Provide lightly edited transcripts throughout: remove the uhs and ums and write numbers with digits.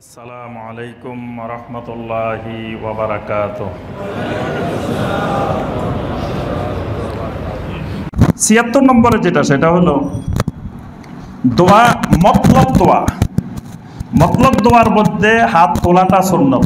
আসসালামু আলাইকুম ওয়া রাহমাতুল্লাহি ওয়া বারাকাতুহু। ৭৬ নম্বরে যেটা সেটা হলো দোয়া মতলব দোয়া। মতলব দোয়ার মধ্যে হাত তোলাটা সুন্নত।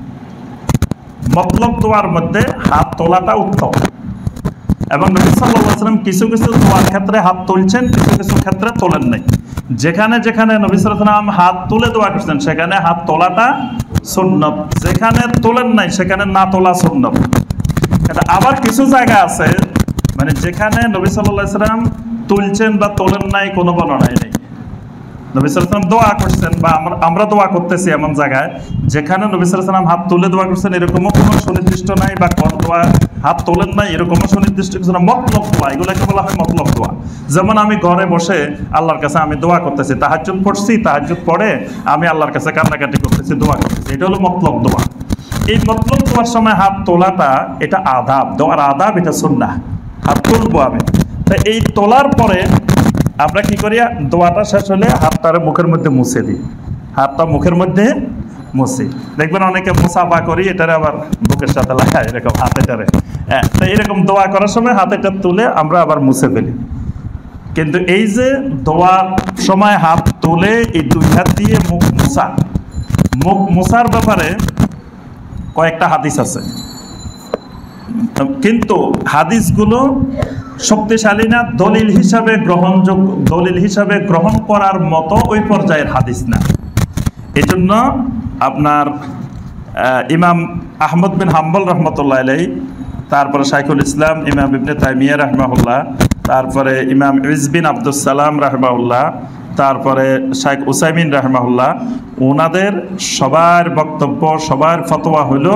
মতলব দোয়ার মধ্যে হাত তোলাটা উত্তম। এবং নবী সাল্লাল্লাহু আলাইহি ওয়াসাল্লাম কিছু কিছু দোয়ার ক্ষেত্রে হাত তুলছেন, কিছু কিছু ক্ষেত্রে তোলেন নাই। যেখানে যেখানে নবী সাল্লাল্লাহু আলাইহি ওয়াসাল্লাম হাত তুলে দোয়া করছেন সেখানে হাত তোলাটা সুন্নত, যেখানে তোলেন নাই সেখানে না তোলা সুন্নত। আবার কিছু জায়গা আছে মানে যেখানে নবী সাল্লাল্লাহু আলাইহি ওয়াসাল্লাম তুলছেন বা তোলেন নাই কোনো বর্ণনাই নেই। নবী সাল্লাল্লাহু আলাইহি ওয়াসাল্লাম দোয়া করছেন বা আমরা দোয়া করতেছি এমন জায়গায় যেখানে নবী সাল্লাল্লাহু আলাইহি ওয়াসাল্লাম হাত তুলে দোয়া করছেন এরকমও কোনো সুনির্দিষ্ট নাই, বা কোন দোয়া হাত তোলেন নাই এরকমও সুনির্দিষ্ট কিছু না। মতলব দোয়া, এগুলোকে বলা হয় মতলব দোয়া। যেমন আমি ঘরে বসে আল্লাহর কাছে আমি দোয়া করতেছি, তাহাজ্জুদ পড়ছি, তাহাজ্জুদ পড়ে আমি আল্লাহর কাছে কান্নাকাটি করতেছি, দোয়া করতেছি, এটা হলো মতলব দোয়া। এই মতলব দোয়ার সময় হাত তোলাটা এটা আদাব, দোয়ার আদাব, এটা সুন্নাহ। হাত তুলবো আমি, তা এই তোলার পরে আমরা কি করি, দোয়াটা শেষ হলে হাতটারে মুখের মধ্যে মুছে দিই। হাতটা মুখের মধ্যে মুছি, দেখবেন অনেকে মুসাফা করি এটারে আবার বুকের সাথে লাগায় এরকম হাতেটারে। হ্যাঁ, তো এরকম দোয়া করার সময় হাতেটা তুলে আমরা আবার মুছে ফেলি। কিন্তু এই যে দোয়ার সময় হাত তুলে এই দুই হাত দিয়ে মুখ মুছা, মুখ মুছার ব্যাপারে কয়েকটা হাদিস আছে, কিন্তু হাদিসগুলো শক্তিশালী না, দলিল হিসাবে গ্রহণযোগ্য, দলিল হিসাবে গ্রহণ করার মতো ওই পর্যায়ের হাদিস না। এই জন্য আপনার ইমাম আহমদ বিন হাম্বল রহমতুল্লাহ আলাইহি, তারপরে শাইখুল ইসলাম ইমাম ইবনে তাইমিয়া রাহমাহুল্লাহ, তারপরে ইমাম ইজ বিন আব্দুস সালাম রাহমাহুল্লাহ, তারপরে শাইখ উসাইমিন রাহমাহুল্লাহ, ওনাদের সবার বক্তব্য, সবার ফতোয়া হলো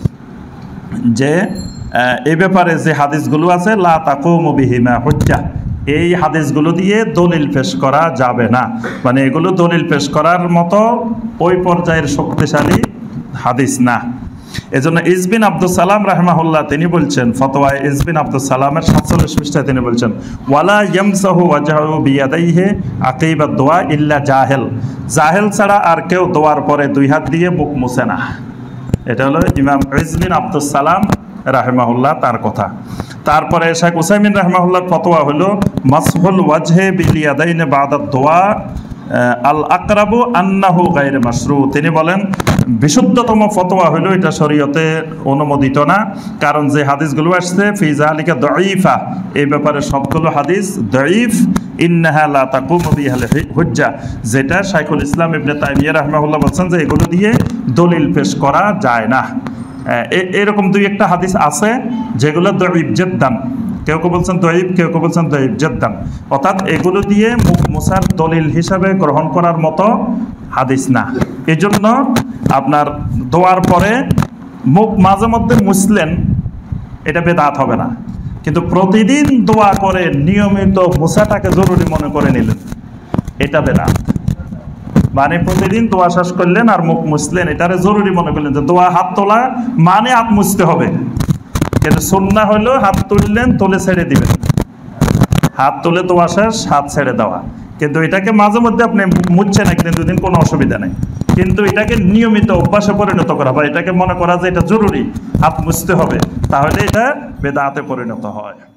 যে এই ব্যাপারে যে হাদিসগুলো আছে লা তাকুমু বিহিমা হুজ্জাহ, এই হাদিসগুলো দিয়ে দলিল পেশ করা যাবে না, মানে এগুলো দলিল পেশ করার মতো ওই পর্যায়ের শক্তিশালী হাদিস না। এজন্য ইজবিন আব্দুস সালাম রাহমাহুল্লাহ তিনি বলছেন, ফতোয়ায়ে ইজবিন আব্দুস সালামের 47 পৃষ্ঠায় তিনি বলছেন, ওয়ালা ইয়ামসাহু ওয়াজহু বিয়াদাইহি আকিবাদ দোয়া ইল্লা জাহেল, জাহেল ছাড়া আর কেউ দোয়ার পরে দুই হাত দিয়ে মুখ মুছে না। এটা হলো ইমাম ইজবিন আব্দুস সালাম রাহমাহুল্লাহ তার কথা। তারপরে শাইখ উসাইমিন রাহমাহুল্লাহর ফতোয়া হলো মাসহুল ওয়াজহে বিল ইয়াদাইনি বাদা দোয়া আল আকরাবু আন্নাহু গায়র মাশরু। তিনি বলেন বিশুদ্ধতম ফতোয়া হলো এটা শরীয়তে অনুমোদিত না, কারণ যে হাদিসগুলো আসছে ফি যালিকা দাঈফা, এই ব্যাপারে সবগুলো হাদিস দাঈফ। ইন্নাহা লা তাকুমু বিহাল হুজ্জা, যেটা শাইখুল ইসলাম ইবনে তাইমিয়া রাহমাহুল্লাহ বলছেন যে এগুলো দিয়ে দলিল পেশ করা যায় না। এরকম দুই একটা হাদিস আছে যেগুলো দাঈফ জিদ্দান, কেউ কেউ বলছেন দাঈফ, কেউ কেউ বলছেন দাঈফ জিদ্দান, অর্থাৎ এগুলো দিয়ে মুখ মুছার দলিল হিসাবে গ্রহণ করার মতো হাদিস না। এই জন্য আপনার দোয়ার পরে মুখ মাঝে মধ্যে মুছলেন, এটা বেদাত হবে না, কিন্তু প্রতিদিন দোয়া করে নিয়মিত মুছাটাকে জরুরি মনে করে নিলেন, এটা বেদাত। মানে প্রতিদিন দোয়া শেষ করলেন আর মুখ মুছলেন, এটারে জরুরি মনে করলেন যে দোয়া হাত তোলা মানে হাত মুছতে হবে। কিন্তু সুন্নাহ হলো হাত তুললেন, তুলে ছেড়ে দিবেন, হাত তুলে দোয়া শেষ, হাত ছেড়ে দেওয়া। কিন্তু এটাকে মাঝে মধ্যে আপনি মুছছেন একদিন দুদিন, কোনো অসুবিধা নেই, কিন্তু এটাকে নিয়মিত অভ্যাসে পরিণত করা বা এটাকে মনে করা যে এটা জরুরি হাত মুছতে হবে, তাহলে এটা বেদাতে পরিণত হয়।